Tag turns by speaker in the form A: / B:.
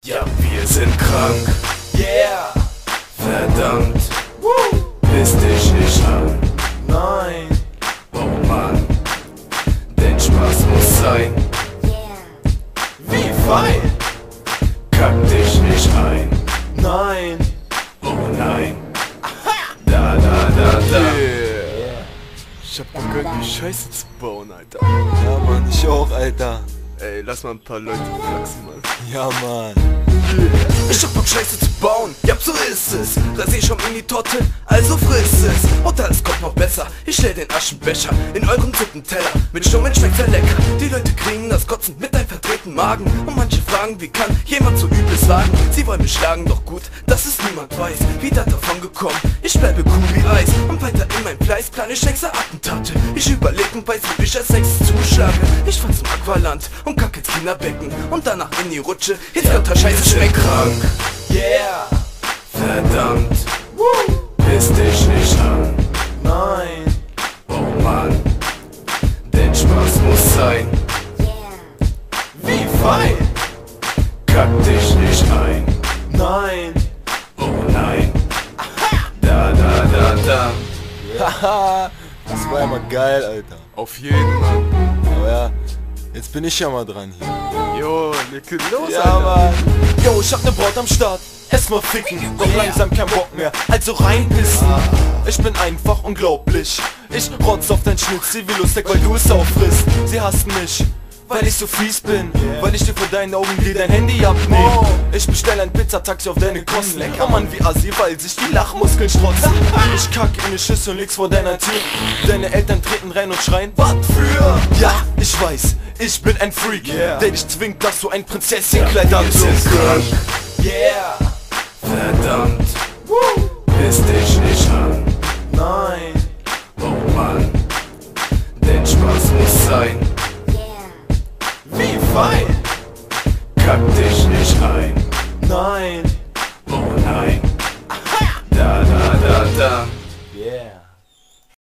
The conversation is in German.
A: Ja, wir sind krank.
B: Yeah!
A: Verdammt, piss dich nicht an.
B: Nein!
A: Oh Mann, denn Spaß muss sein.
B: Wie fein!
A: Kack dich nicht ein.
B: Nein!
A: Oh nein. Da.
C: Ich hab Bock irgendwie Scheiße zu bauen, Alter.
B: Ja, Mann, ich auch, Alter.
C: Ey, lass mal ein paar Leute flachsen, Mann.
B: Ja, Mann.
A: Ich hab Bock Scheiße zu bauen, ja so ist es. Rasier schon in die Torte, also friss es. Und alles kommt noch besser, ich stell den Aschenbecher in euren Suppenteller. Mit Stummen schmeckt sehr lecker, die Leute kriegen das Kotzen mit einem verdrehten Magen. Und manche fragen, wie kann jemand so Übles wagen? Sie wollen mich schlagen, doch gut, dass es niemand weiß. Wieder davon gekommen, ich bleibe cool wie Eis. Und weiter in meinem Fleiß, kleine Schenkser-Attentate. Ich überleg und weiß, wie ich als nächstes zuschlage. Ich fahr zum Aqualand und kack ins Kinderbecken. Und danach in die Rutsche, jetzt kommt der Scheiße schmeckt krank.
B: Yeah!
A: Verdammt, piss dich nicht an.
B: Nein!
A: Oh Mann, denn Spaß muss sein.
B: Wie fein!
A: Kack dich nicht ein.
B: Nein!
A: Oh nein. Da.
B: Haha! Das war ja mal geil, Alter.
C: Auf jeden, Mann.
B: Aber ja, jetzt bin ich ja mal dran hier.
C: Jo, leg los,
B: Ja,
C: Alter.
B: Mann. Yo, ich hab ne Braut am Start. Erstmal ficken, doch langsam kein Bock mehr. Also reinpissen. Ich bin einfach unglaublich. Ich rotz auf dein Schnitzel wie lustig, weil du es auffrisst. Sie hasst mich, weil ich so fies bin. Weil ich dir vor deinen Augen dir dein Handy abnehm. Ich bestell ein Pizzataxi auf deine Kosten. Oh Mann, wie assi, weil sich die Lachmuskeln strotzen. Ich kack in die Schüssel und leg's vor deiner Tür. Deine Eltern treten rein und schreien, was für? Ja, ich weiß, ich bin ein Freak, der dich zwingt, dass du ein Prinzesschenkleid
A: Wir sind krank.
B: Yeah!
A: Verdammt, piss dich nicht an.
B: Nein!
A: Oh Mann, denn Spaß muss sein.
B: Wie fein!
A: Kack dich nicht ein.
B: Nein!